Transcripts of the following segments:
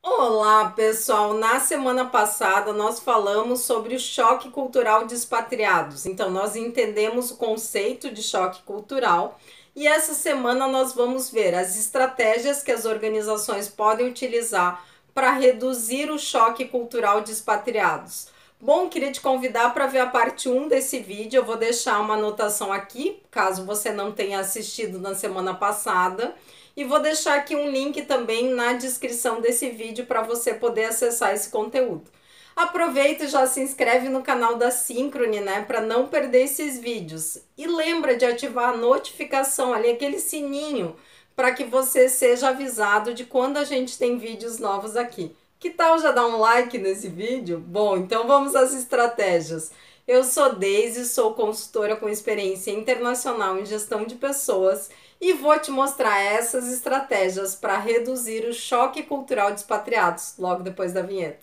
Olá, pessoal! Na semana passada nós falamos sobre o choque cultural de expatriados. Então, nós entendemos o conceito de choque cultural e essa semana nós vamos ver as estratégias que as organizações podem utilizar para reduzir o choque cultural de expatriados. Bom, queria te convidar para ver a parte 1 desse vídeo. Eu vou deixar uma anotação aqui, caso você não tenha assistido na semana passada. E vou deixar aqui um link também na descrição desse vídeo para você poder acessar esse conteúdo. Aproveita e já se inscreve no canal da Synchrony, né, para não perder esses vídeos. E lembra de ativar a notificação ali, aquele sininho, para que você seja avisado de quando a gente tem vídeos novos aqui. Que tal já dar um like nesse vídeo? Bom, então vamos às estratégias. Eu sou Deise, sou consultora com experiência internacional em gestão de pessoas e vou te mostrar essas estratégias para reduzir o choque cultural de expatriados, logo depois da vinheta.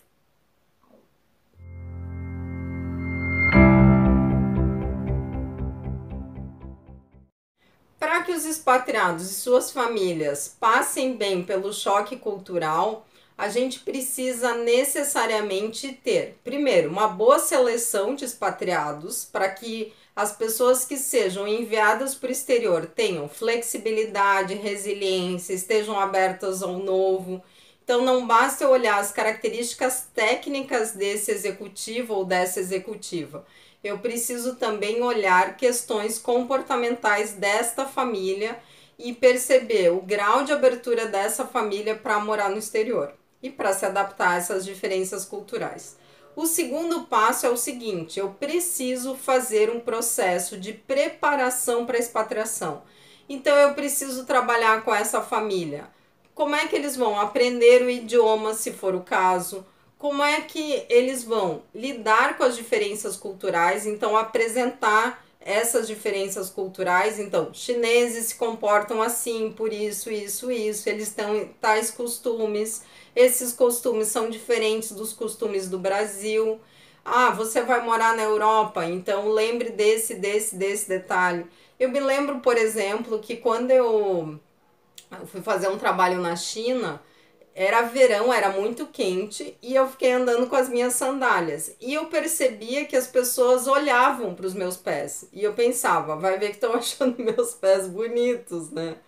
Para que os expatriados e suas famílias passem bem pelo choque cultural, a gente precisa necessariamente ter, primeiro, uma boa seleção de expatriados para que as pessoas que sejam enviadas para o exterior tenham flexibilidade, resiliência, estejam abertas ao novo. Então, não basta eu olhar as características técnicas desse executivo ou dessa executiva. Eu preciso também olhar questões comportamentais desta família e perceber o grau de abertura dessa família para morar no exterior e para se adaptar a essas diferenças culturais. O segundo passo é o seguinte: eu preciso fazer um processo de preparação para a expatriação. Então eu preciso trabalhar com essa família. Como é que eles vão aprender o idioma, se for o caso? Como é que eles vão lidar com as diferenças culturais? Então apresentar essas diferenças culturais. Então, chineses se comportam assim, por isso, eles têm tais costumes, esses costumes são diferentes dos costumes do Brasil. Ah, você vai morar na Europa, então lembre desse detalhe. Eu me lembro, por exemplo, que quando eu fui fazer um trabalho na China, era verão, era muito quente e eu fiquei andando com as minhas sandálias. E eu percebia que as pessoas olhavam para os meus pés. E eu pensava, vai ver que estão achando meus pés bonitos, né?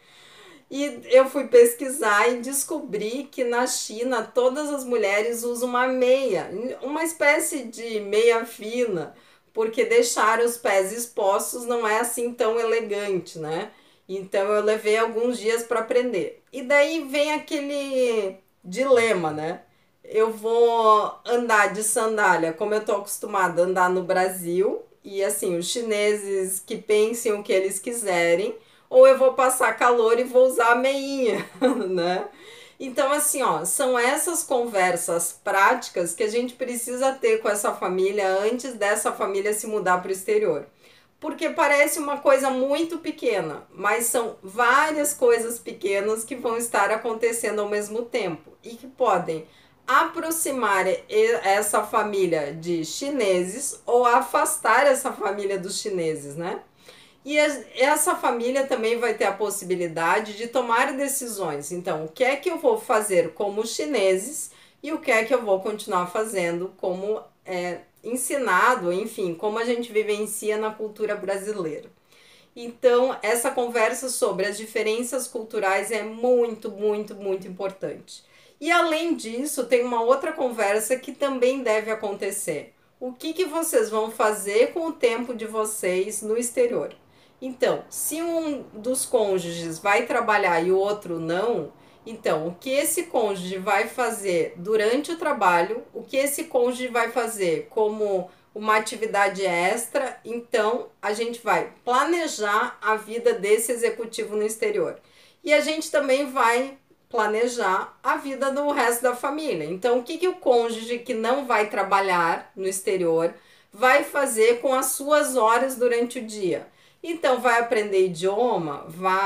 E eu fui pesquisar e descobri que na China todas as mulheres usam uma meia, uma espécie de meia fina, porque deixar os pés expostos não é assim tão elegante, né? Então eu levei alguns dias para aprender. E daí vem aquele dilema, né? Eu vou andar de sandália como eu tô acostumada a andar no Brasil, e assim, os chineses que pensem o que eles quiserem, ou eu vou passar calor e vou usar a meinha, né? Então, assim, ó, são essas conversas práticas que a gente precisa ter com essa família antes dessa família se mudar para o exterior. Porque parece uma coisa muito pequena, mas são várias coisas pequenas que vão estar acontecendo ao mesmo tempo e que podem aproximar essa família de chineses ou afastar essa família dos chineses, né? E essa família também vai ter a possibilidade de tomar decisões. Então, o que é que eu vou fazer como chineses e o que é que eu vou continuar fazendo como ensinado, enfim, como a gente vivencia na cultura brasileira. Então, essa conversa sobre as diferenças culturais é muito, muito, muito importante. E além disso, tem uma outra conversa que também deve acontecer. O que vocês vão fazer com o tempo de vocês no exterior? Então, se um dos cônjuges vai trabalhar e o outro não, então o que esse cônjuge vai fazer durante o trabalho, o que esse cônjuge vai fazer como uma atividade extra, então a gente vai planejar a vida desse executivo no exterior. E a gente também vai planejar a vida do resto da família. Então, o que o cônjuge que não vai trabalhar no exterior vai fazer com as suas horas durante o dia? Então, vai aprender idioma,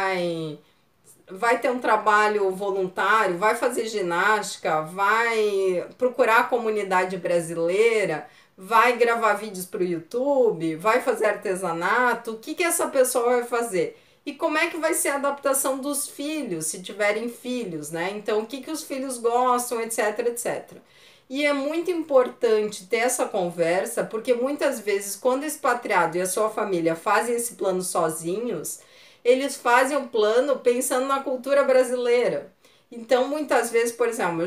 vai ter um trabalho voluntário, vai fazer ginástica, vai procurar a comunidade brasileira, vai gravar vídeos para o YouTube, vai fazer artesanato. O que essa pessoa vai fazer? E como é que vai ser a adaptação dos filhos, se tiverem filhos, né? Então, o que os filhos gostam, etc, etc. E é muito importante ter essa conversa, porque muitas vezes, quando o expatriado e a sua família fazem esse plano sozinhos, eles fazem o plano pensando na cultura brasileira. Então, muitas vezes, por exemplo, eu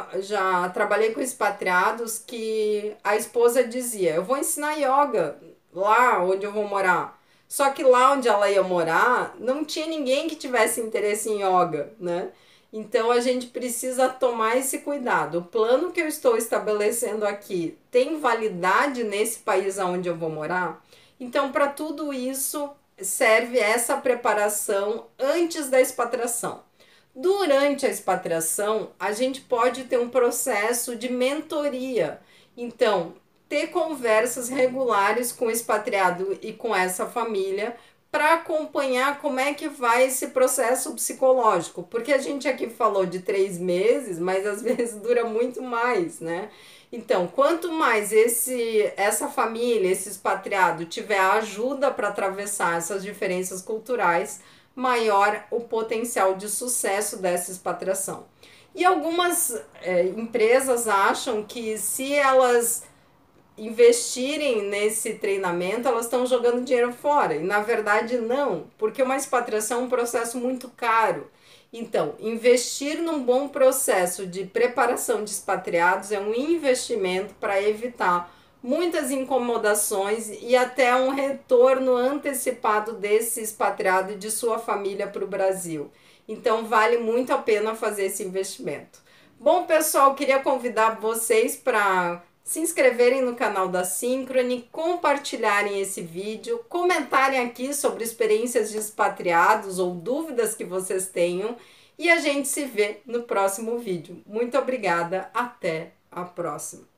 já trabalhei com expatriados que a esposa dizia: eu vou ensinar yoga lá onde eu vou morar. Só que lá onde ela ia morar, não tinha ninguém que tivesse interesse em yoga, né? Então a gente precisa tomar esse cuidado. O plano que eu estou estabelecendo aqui tem validade nesse país onde eu vou morar? Então, para tudo isso, serve essa preparação antes da expatriação. Durante a expatriação, a gente pode ter um processo de mentoria. Então, ter conversas regulares com o expatriado e com essa família para acompanhar como é que vai esse processo psicológico. Porque a gente aqui falou de 3 meses, mas às vezes dura muito mais, né? Então, quanto mais essa família, esse expatriado tiver ajuda para atravessar essas diferenças culturais, maior o potencial de sucesso dessa expatriação. E algumas empresas acham que se elas investirem nesse treinamento, elas estão jogando dinheiro fora. E na verdade não, porque uma expatriação é um processo muito caro. Então, investir num bom processo de preparação de expatriados é um investimento para evitar muitas incomodações e até um retorno antecipado desse expatriado e de sua família para o Brasil. Então, vale muito a pena fazer esse investimento. Bom, pessoal, queria convidar vocês para se inscreverem no canal da Synchrony, compartilharem esse vídeo, comentarem aqui sobre experiências de expatriados ou dúvidas que vocês tenham e a gente se vê no próximo vídeo. Muito obrigada, até a próxima!